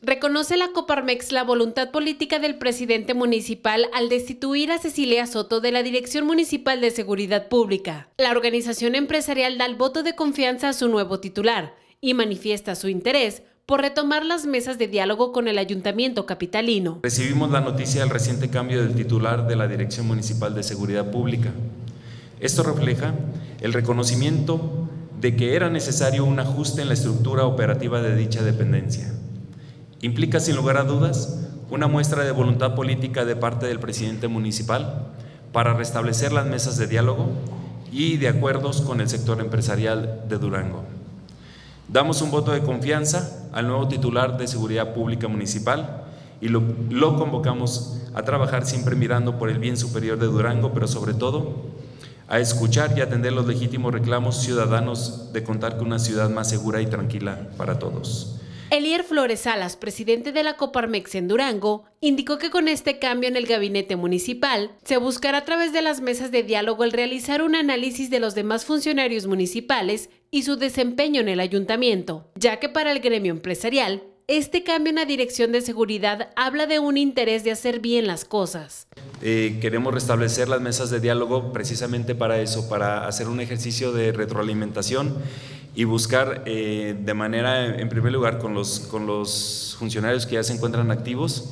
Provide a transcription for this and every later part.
Reconoce la Coparmex la voluntad política del presidente municipal al destituir a Cecilia Soto de la Dirección Municipal de Seguridad Pública. La organización empresarial da el voto de confianza a su nuevo titular y manifiesta su interés por retomar las mesas de diálogo con el Ayuntamiento capitalino. Recibimos la noticia del reciente cambio del titular de la Dirección Municipal de Seguridad Pública. Esto refleja el reconocimiento de que era necesario un ajuste en la estructura operativa de dicha dependencia. Implica sin lugar a dudas una muestra de voluntad política de parte del presidente municipal para restablecer las mesas de diálogo y de acuerdos con el sector empresarial de Durango. Damos un voto de confianza al nuevo titular de Seguridad Pública Municipal y lo convocamos a trabajar siempre mirando por el bien superior de Durango, pero sobre todo a escuchar y atender los legítimos reclamos ciudadanos de contar con una ciudad más segura y tranquila para todos. Elier Flores Salas, presidente de la Coparmex en Durango, indicó que con este cambio en el gabinete municipal se buscará a través de las mesas de diálogo el realizar un análisis de los demás funcionarios municipales y su desempeño en el ayuntamiento, ya que para el gremio empresarial, este cambio en la dirección de seguridad habla de un interés de hacer bien las cosas. Queremos restablecer las mesas de diálogo precisamente para eso, para hacer un ejercicio de retroalimentación y buscar de manera, en primer lugar, con los funcionarios que ya se encuentran activos,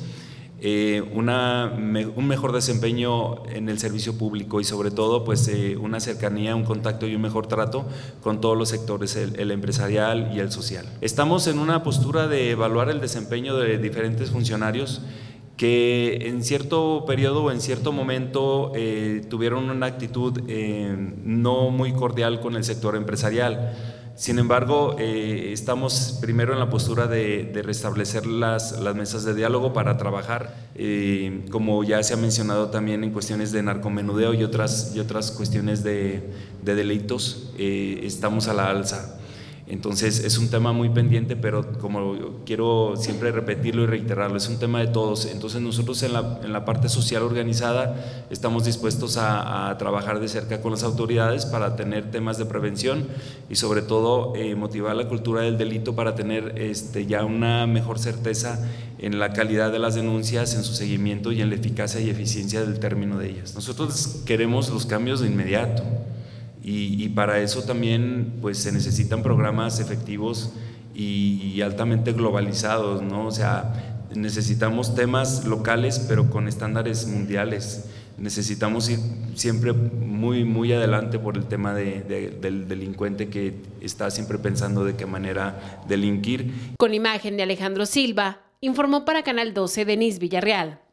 un mejor desempeño en el servicio público y sobre todo pues una cercanía, un contacto y un mejor trato con todos los sectores, el empresarial y el social. Estamos en una postura de evaluar el desempeño de diferentes funcionarios que en cierto periodo o en cierto momento tuvieron una actitud no muy cordial con el sector empresarial. Sin embargo, estamos primero en la postura de restablecer las mesas de diálogo para trabajar, como ya se ha mencionado también en cuestiones de narcomenudeo y otras cuestiones de delitos, estamos a la alza. Entonces es un tema muy pendiente, pero como quiero siempre repetirlo y reiterarlo, es un tema de todos. Entonces nosotros en la parte social organizada estamos dispuestos a trabajar de cerca con las autoridades para tener temas de prevención y sobre todo motivar la cultura del delito para tener ya una mejor certeza en la calidad de las denuncias, en su seguimiento y en la eficacia y eficiencia del término de ellas. Nosotros queremos los cambios de inmediato. Y para eso también pues se necesitan programas efectivos y altamente globalizados, ¿no? O sea, necesitamos temas locales pero con estándares mundiales. Necesitamos ir siempre muy adelante por el tema del delincuente que está siempre pensando de qué manera delinquir. Con imagen de Alejandro Silva, informó para Canal 12 Denise Villarreal.